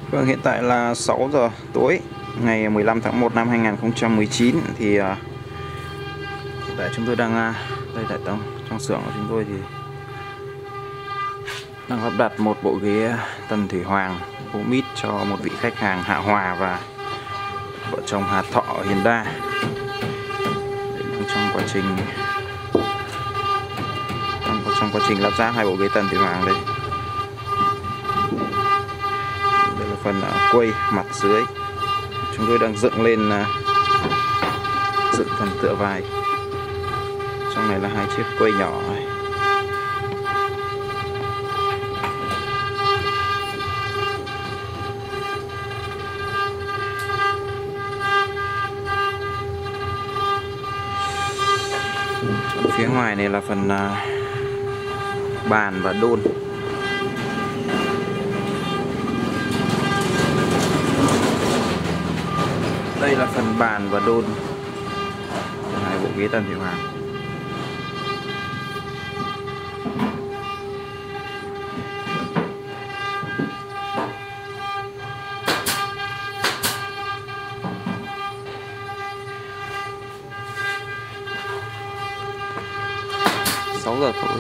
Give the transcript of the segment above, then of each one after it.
Vâng, hiện tại là 6 giờ tối ngày 15 tháng 1 năm 2019 thì hiện tại chúng tôi đang đây tại trong xưởng của chúng tôi thì đang lắp đặt một bộ ghế Tần Thủy Hoàng gỗ mít cho một vị khách hàng Hạ Hòa và vợ chồng Hà Thọ ở Hiền Đa. Trong quá trình lắp ráp hai bộ ghế Tần Thủy Hoàng đây. Đây là phần quay mặt dưới. Chúng tôi đang dựng lên dựng phần tựa vai. Trong này là hai chiếc quay nhỏ này. Phía ngoài này là phần bàn và đôn. Đây là phần bàn và đôn hai bộ ghế Tần Thủy Hoàng. Sáu giờ tối.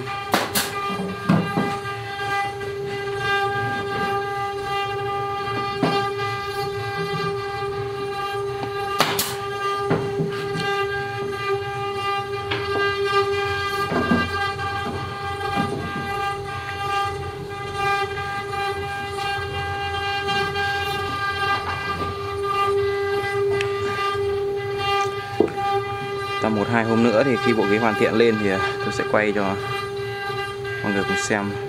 Tầm 1-2 hôm nữa thì khi bộ ghế hoàn thiện lên thì tôi sẽ quay cho mọi người cùng xem.